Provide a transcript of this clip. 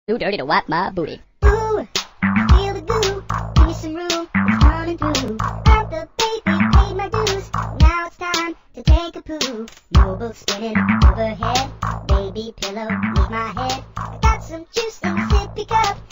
Too dirty to wipe my booty. Ooh, feel the goo, give me some room, it's coming through. I'm the baby, paid my dues, now it's time to take a poo. Mobile spinning overhead, baby pillow, need my head. I got some juice in my sippy cup,